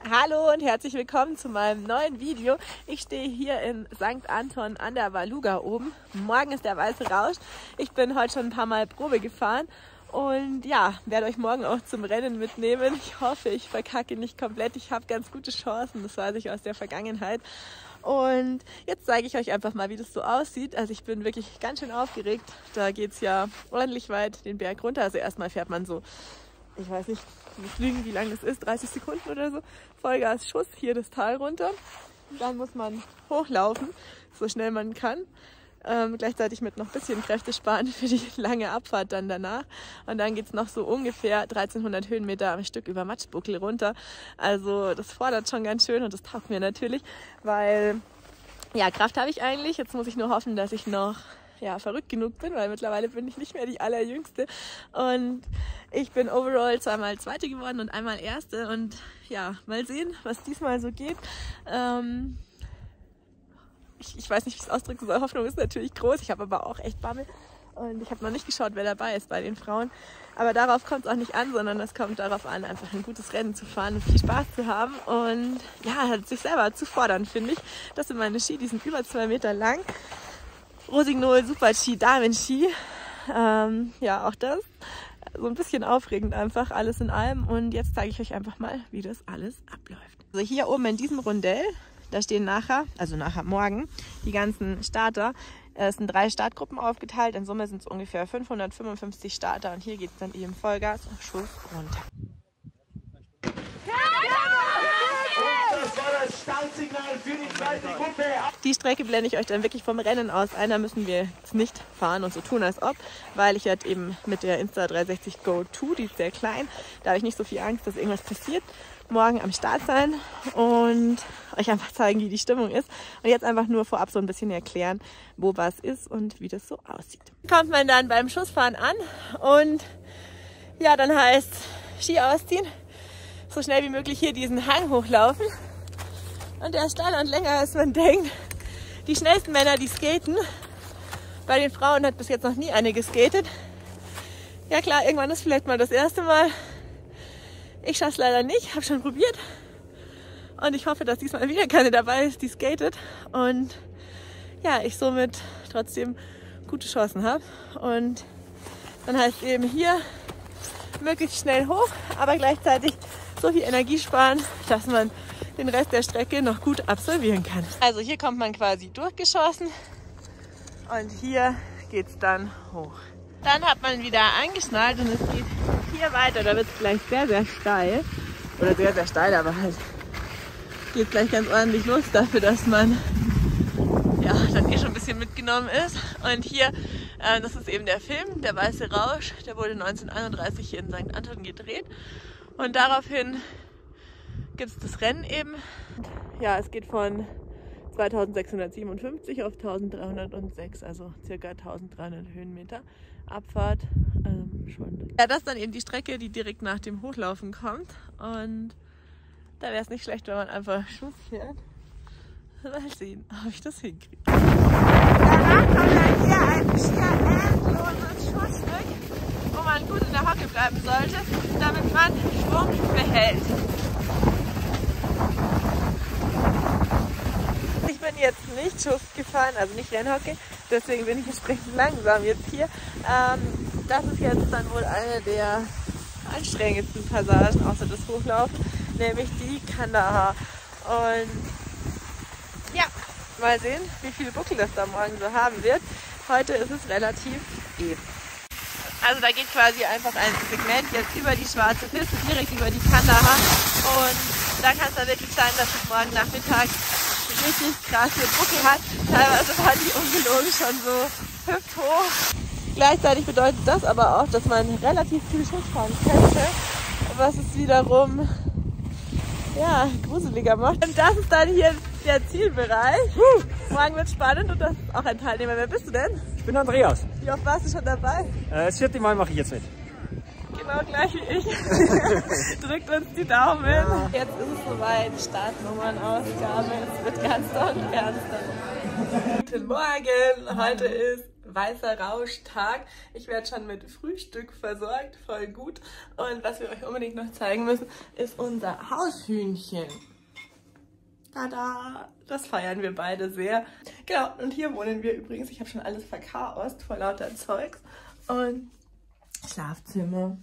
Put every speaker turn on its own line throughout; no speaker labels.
Hallo und herzlich willkommen zu meinem neuen Video. Ich stehe hier in St. Anton an der Waluga oben. Morgen ist der weiße Rausch. Ich bin heute schon ein paar Mal Probe gefahren und ja, werde euch morgen auch zum Rennen mitnehmen. Ich hoffe, ich verkacke nicht komplett. Ich habe ganz gute Chancen, das weiß ich aus der Vergangenheit. Und jetzt zeige ich euch einfach mal, wie das so aussieht. Also ich bin wirklich ganz schön aufgeregt. Da geht es ja ordentlich weit den Berg runter. Also erstmal fährt man so, ich weiß nicht, wie lang das ist, 30 Sekunden oder so. Vollgas Schuss, hier das Tal runter. Dann muss man hochlaufen, so schnell man kann. Gleichzeitig mit noch ein bisschen Kräfte sparen für die lange Abfahrt dann danach. Und dann geht es noch so ungefähr 1300 Höhenmeter am Stück über Matschbuckel runter. Also das fordert schon ganz schön und das taugt mir natürlich, weil ja, Kraft habe ich eigentlich. Jetzt muss ich nur hoffen, dass ich noch verrückt genug bin, weil mittlerweile bin ich nicht mehr die Allerjüngste. Und ich bin overall zweimal Zweite geworden und einmal Erste. Und ja, mal sehen, was diesmal so geht. Ich weiß nicht, wie ich es ausdrücken soll. Hoffnung ist natürlich groß. Ich habe aber auch echt Bammel. Und ich habe noch nicht geschaut, wer dabei ist bei den Frauen. Aber darauf kommt es auch nicht an, sondern es kommt darauf an, einfach ein gutes Rennen zu fahren und viel Spaß zu haben. Und ja, sich selber zu fordern, finde ich. Das sind meine Ski, die sind über 2 Meter lang. Rossignol Super Ski, Damen-Ski. Ja, auch das. So ein bisschen aufregend einfach, alles in allem. Und jetzt zeige ich euch einfach mal, wie das alles abläuft. Also hier oben in diesem Rundell, da stehen nachher morgen, die ganzen Starter. Es sind 3 Startgruppen aufgeteilt. In Summe sind es ungefähr 555 Starter. Und hier geht es dann eben Vollgas auf Schuss runter.
Das war das Startsignal für die zweite Gruppe.
Die Strecke blende ich euch dann wirklich vom Rennen aus ein. Da müssen wir jetzt nicht fahren und so tun, als ob, weil ich werde eben mit der Insta360 Go 2, die ist sehr klein, da habe ich nicht so viel Angst, dass irgendwas passiert, morgen am Start sein und euch einfach zeigen, wie die Stimmung ist. Und jetzt einfach nur vorab so ein bisschen erklären, wo was ist und wie das so aussieht. Kommt man dann beim Schussfahren an und ja, dann heißt Ski ausziehen, so schnell wie möglich hier diesen Hang hochlaufen. Und der ist steiler und länger, als man denkt. Die schnellsten Männer, die skaten. Bei den Frauen hat bis jetzt noch nie eine geskatet. Ja klar, irgendwann ist vielleicht mal das erste Mal. Ich schaff's leider nicht, habe schon probiert. Und ich hoffe, dass diesmal wieder keine dabei ist, die skatet. Und ja, ich somit trotzdem gute Chancen habe. Und dann heißt es eben hier möglichst schnell hoch, aber gleichzeitig so viel Energie sparen, dass man den Rest der Strecke noch gut absolvieren kann. Also hier kommt man quasi durchgeschossen und hier geht es dann hoch. Dann hat man wieder angeschnallt und es geht hier weiter. Da wird es gleich sehr, sehr steil. Oder sehr, sehr steil, aber halt geht gleich ganz ordentlich los dafür, dass man ja dann schon ein bisschen mitgenommen ist. Und hier, das ist eben der Film, der weiße Rausch. Der wurde 1931 hier in St. Anton gedreht. Und daraufhin gibt es das Rennen eben. Ja, es geht von 2657 auf 1306, also circa 1300 Höhenmeter Abfahrt. Schon. Ja, das ist dann eben die Strecke, die direkt nach dem Hochlaufen kommt. Und da wäre es nicht schlecht, wenn man einfach Schuss fährt. Mal sehen, ob ich das hinkriege. Danach kommt dann hier ein schier endloses Schussstück, wo man gut in der Hocke bleiben sollte, damit man Schwung behält. Ich bin jetzt nicht Schuss gefahren, also nicht Rennhocke, deswegen bin ich entsprechend langsam jetzt hier. Das ist jetzt dann wohl eine der anstrengendsten Passagen, außer das Hochlaufen, nämlich die Kandahar. Und ja, mal sehen, wie viel Buckel das da morgen so haben wird. Heute ist es relativ eben. Also da geht quasi einfach ein Segment jetzt über die schwarze Piste, direkt über die Kandahar. Und da kann es dann wirklich sein, dass es morgen Nachmittag richtig krasse Buckel hat. Teilweise war die ungelogen schon so hüfthoch. Gleichzeitig bedeutet das aber auch, dass man relativ viel Schuss fahren könnte, was es wiederum ja, gruseliger macht. Und das ist dann hier der Zielbereich. Morgen wird spannend und das ist auch ein Teilnehmer. Wer bist du denn?
Ich bin Andreas.
Wie oft warst du schon dabei?
Das 4. Mal mache ich jetzt mit.
Genau gleich wie ich. Drückt uns die Daumen. Ja. Jetzt ist es soweit. Startnummernausgabe. Es wird ganz doll ernster. Guten Morgen. Heute ist weißer Rauschtag. Ich werde schon mit Frühstück versorgt, voll gut. Und was wir euch unbedingt noch zeigen müssen, ist unser Haushühnchen. Tada! Das feiern wir beide sehr. Genau, und hier wohnen wir übrigens. Ich habe schon alles verchaost vor lauter Zeugs. Und Schlafzimmer.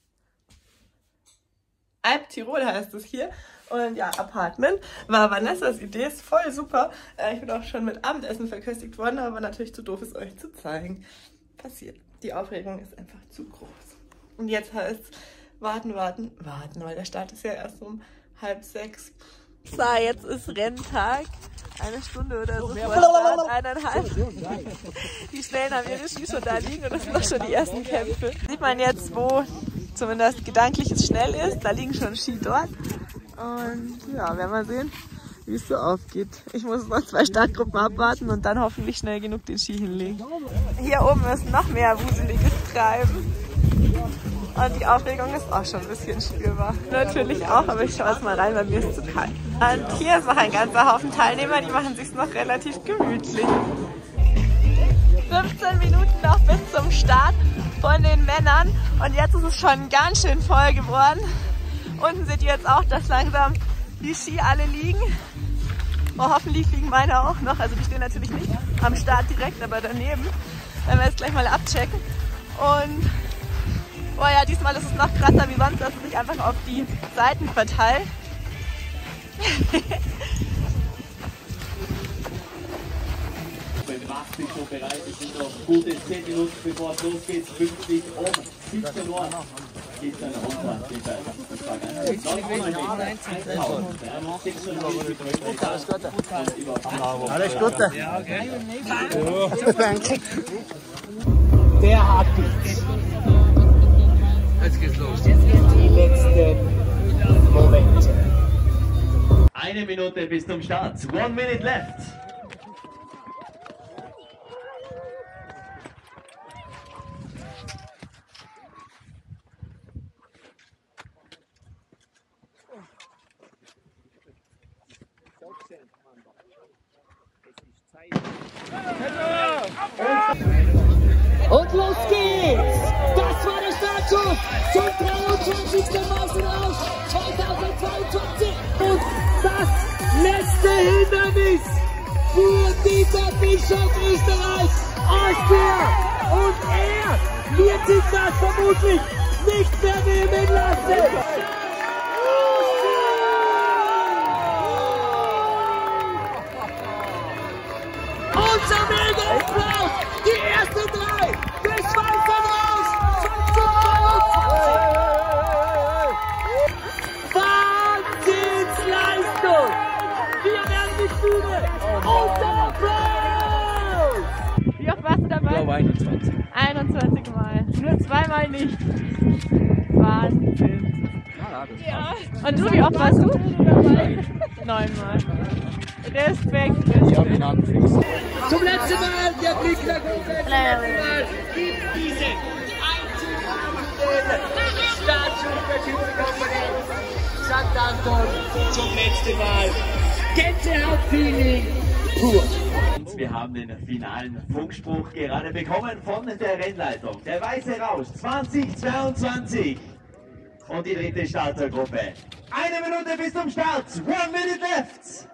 Alp Tirol heißt es hier. Und ja, Apartment war Vanessas Idee, ist voll super. Ich bin auch schon mit Abendessen verköstigt worden, aber natürlich zu doof, es euch zu zeigen. Passiert. Die Aufregung ist einfach zu groß. Und jetzt heißt es warten, weil der Start ist ja erst um 5:30. So, jetzt ist Renntag. Eine Stunde oder so vor Start, 1,5. Die Schnellen haben ihre Ski schon da liegen und das sind auch schon die ersten Kämpfe. Sieht man jetzt, wo zumindest gedanklich es schnell ist. Da liegen schon Ski dort. Und ja, werden wir sehen, wie es so aufgeht. Ich muss noch 2 Startgruppen abwarten und dann hoffentlich schnell genug den Ski hinlegen. Hier oben ist noch mehr wuseliges Treiben. Und die Aufregung ist auch schon ein bisschen spürbar. Natürlich auch, aber ich schaue jetzt mal rein, weil mir ist zu kalt. Und hier ist noch ein ganzer Haufen Teilnehmer, die machen es sich noch relativ gemütlich. 15 Minuten noch bis zum Start von den Männern und jetzt ist es schon ganz schön voll geworden. Unten seht ihr jetzt auch, dass langsam die Ski alle liegen. Oh, hoffentlich liegen meine auch noch, also die stehen natürlich nicht am Start direkt, aber daneben. Werden wir jetzt gleich mal abchecken. Und oh ja, diesmal ist es noch krasser wie sonst, dass es sich einfach auf die Seiten verteilt.
Wenn schon bereit ist, sind noch gute 10 Minuten bevor es losgeht. 50 um 17 Uhr geht dann runter.
Alles Gute. Der hat es. Jetzt geht's los. Jetzt geht's die letzten Momente.
1 Minute bis zum Start. 1 minute left.
Und los geht's! Das war der Startschuss zum 23. Meisterlauf 2022. Und das letzte Hindernis für Dieter Bischof Österreich, Austria. Und er wird sich das vermutlich nicht mehr nehmen lassen. Unser Mega-Applaus! Die ersten 3 des Schweizer raus! Wahnsinnsleistung! Wir werden die Bühne! Unser Applaus!
Wie oft warst du dabei?
Ich glaube 21.
21 Mal. Nur 2 Mal nicht. Wahnsinn. Ja. Und du, wie oft warst du dabei? 9 Mal. Respekt.
Zum letzten Mal der Blick nach oben. Zum letzten Mal gibt diese einzigartige Startschussverschiedenkomponent St. Anton zum letzten Mal. Gänsehaut-Feeling pur.
Wir haben den finalen Funkspruch gerade bekommen von der Rennleitung. Der Weiße Rausch 2022 und die dritte Startergruppe. 1 Minute bis zum Start. 1 minute left.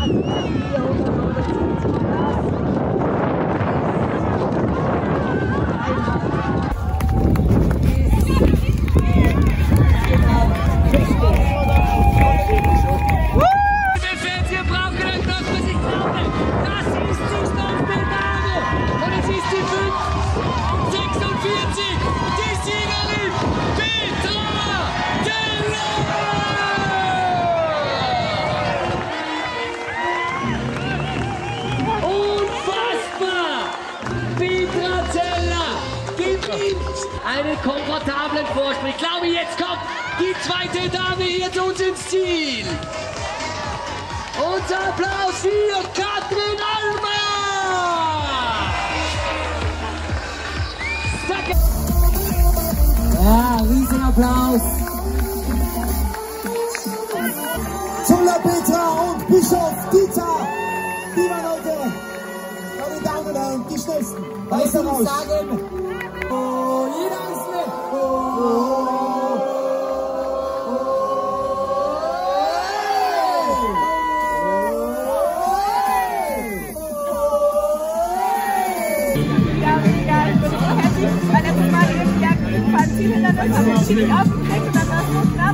Einen komfortablen Vorsprung. Ich glaube, jetzt kommt die zweite Dame hier zu uns ins Ziel. Unser Applaus für Katrin Almer! Ja, Riesenapplaus.
Zola Petra und Bischof Dieter, die waren heute, meine Damen und Herren, die schnellsten. Weißer Rausch. Sagen, oh, jeder Einzelne.
Ja, mega, ich bin so happy, weil letztes Mal irgendwie ein Zielhindernis haben wir ziemlich aufgekriegt und dann war es so knapp.